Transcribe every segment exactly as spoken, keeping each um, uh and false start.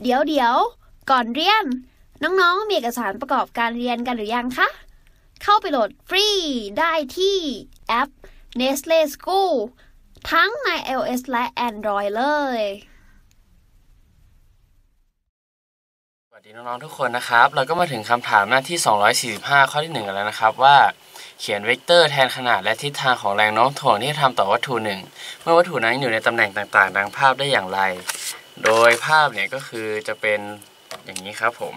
เดี๋ยวเดี๋ยวก่อนเรียนน้องๆมีเอกสารประกอบการเรียนกันหรือยังคะเข้าไปโหลดฟรีได้ที่แอป Nestle School ทั้งใน iOS และ Android เลยสวัสดีน้องๆทุกคนนะครับเราก็มาถึงคำถามหน้าที่สองร้อยสี่สิบห้าข้อที่หนึ่งกันแล้วนะครับว่าเขียนเวกเตอร์แทนขนาดและทิศทางของแรงโน้มถ่วงที่จะทำต่อวัตถุหนึ่งเมื่อวัตถุนั้นอยู่ในตำแหน่งต่างๆดังภาพได้อย่างไรโดยภาพเนี่ยก็คือจะเป็นอย่างนี้ครับผม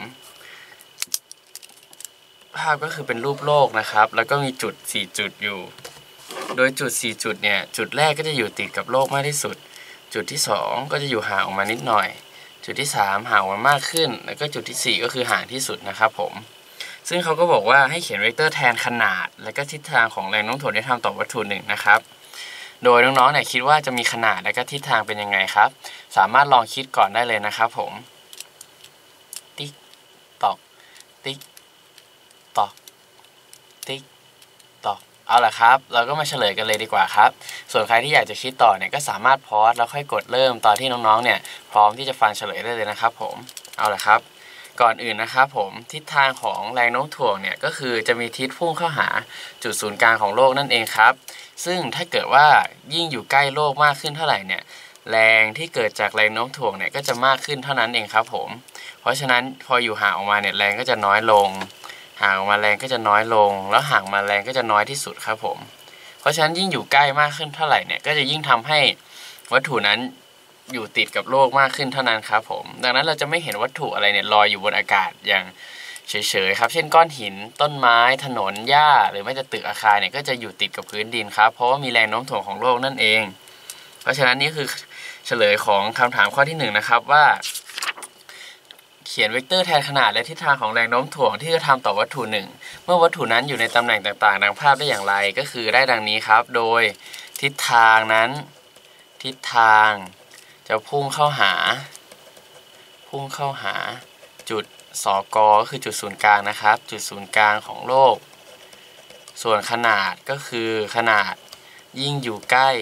ภาพก็คือเป็นรูปโลกนะครับแล้วก็มีจุดสี่จุดอยู่โดยจุดสี่จุดเนี่ยจุดแรกก็จะอยู่ติดกับโลกมากที่สุดจุดที่สองก็จะอยู่ห่างออกมานิดหน่อยจุดที่สามห่างออกมามากขึ้นแล้วก็จุดที่สี่ก็คือห่างที่สุดนะครับผมซึ่งเขาก็บอกว่าให้เขียนเวกเตอร์แทนขนาดและก็ทิศทางของแรงโน้มถ่วงที่ทำต่อวัตถุหนึ่งนะครับโดยน้องๆเนี่ยคิดว่าจะมีขนาดและก็ทิศทางเป็นยังไงครับสามารถลองคิดก่อนได้เลยนะครับผมติ๊กตอกติ๊กตอกติ๊กตอกเอาล่ะครับเราก็มาเฉลยกันเลยดีกว่าครับส่วนใครที่อยากจะคิดต่อเนี่ยก็สามารถพอสแล้วค่อยกดเริ่มตอนที่น้องๆเนี่ยพร้อมที่จะฟังเฉลยได้เลยนะครับผมเอาล่ะครับก่อนอื่นนะครับผมทิศทางของแรงโน้มถ่วงเนี่ยก็คือจะมีทิศพุ่งเข้าหาจุดศูนย์กลางของโลกนั่นเองครับซึ่งถ้าเกิดว่ายิ่งอยู่ใกล้โลกมากขึ้นเท่าไหร่เนี่ยแรงที่เกิดจากแรงโน้มถ่วงเนี่ยก็จะมากขึ้นเท่านั้นเองครับผมเพราะฉะนั้นพออยู่ห่างออกมาเนี่ยแรงก็จะน้อยลงห่างออกมาแรงก็จะน้อยลงแล้วห่างมาแรงก็จะน้อยที่สุดครับผมเพราะฉะนั้นยิ่งอยู่ใกล้มากขึ้นเท่าไหร่เนี่ยก็จะยิ่งทำให้วัตถุนั้นอยู่ติดกับโลกมากขึ้นเท่านั้นครับผมดังนั้นเราจะไม่เห็นวัตถุอะไรเนี่ยลอยอยู่บนอากาศอย่างเฉยๆครับเช่นก้อนหินต้นไม้ถนนหญ้าหรือแม้แต่ตึกอาคารเนี่ยก็จะอยู่ติดกับพื้นดินครับเพราะว่ามีแรงโน้มถ่วงของโลกนั่นเองเพราะฉะนั้นนี่คือเฉลยของคำถามข้อที่หนึ่งนะครับว่าเขียนเวกเตอร์แทนขนาดและทิศทางของแรงโน้มถ่วงที่จะทำต่อวัตถุหนึ่งเมื่อวัตถุนั้นอยู่ในตำแหน่งต่างๆดังภาพได้อย่างไรก็คือได้ดังนี้ครับโดยทิศทางนั้นทิศทางจะพุ่งเข้าหาพุ่งเข้าหาจุดสกก็คือจุดศูนย์กลางนะครับจุดศูนย์กลางของโลกส่วนขนาดก็คือขนาดยิ่งอยู่ใกล้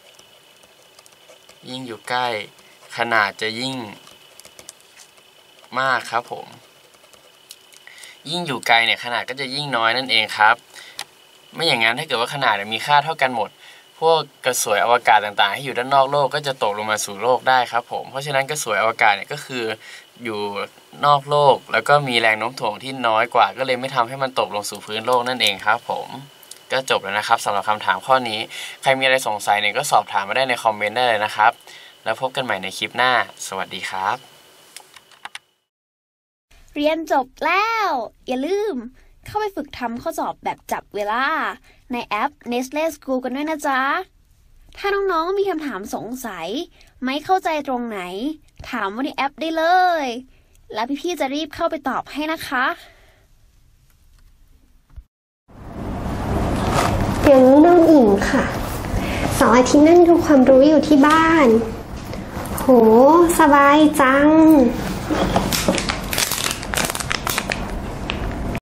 ยิ่งอยู่ใกล้ขนาดจะยิ่งมากครับผมยิ่งอยู่ไกลเนี่ยขนาดก็จะยิ่งน้อยนั่นเองครับไม่อย่างนั้นถ้าเกิดว่าขนาดมีค่าเท่ากันหมดพวกกระสวยอวกาศต่างๆที่อยู่ด้านนอกโลกก็จะตกลงมาสู่โลกได้ครับผมเพราะฉะนั้นกระสวยอวกาศเนี่ยก็คืออยู่นอกโลกแล้วก็มีแรงโน้มถ่วงที่น้อยกว่าก็เลยไม่ทำให้มันตกลงสู่พื้นโลกนั่นเองครับผมก็จบแล้วนะครับสำหรับคำถามข้อนี้ใครมีอะไรสงสัยเนี่ยก็สอบถามมาได้ในคอมเมนต์ได้เลยนะครับแล้วพบกันใหม่ในคลิปหน้าสวัสดีครับเรียนจบแล้วอย่าลืมเข้าไปฝึกทำข้อสอบแบบจับเวลาในแอป Nestle School กันด้วยนะจ๊ะถ้าน้องๆมีคำถามสงสัยไม่เข้าใจตรงไหนถามว่าในแอปได้เลยแล้วพี่ๆจะรีบเข้าไปตอบให้นะคะอย่างนี้น้องอิงค่ะเสาร์อาทิตย์นั่งดูความรู้อยู่ที่บ้านโหสบายจัง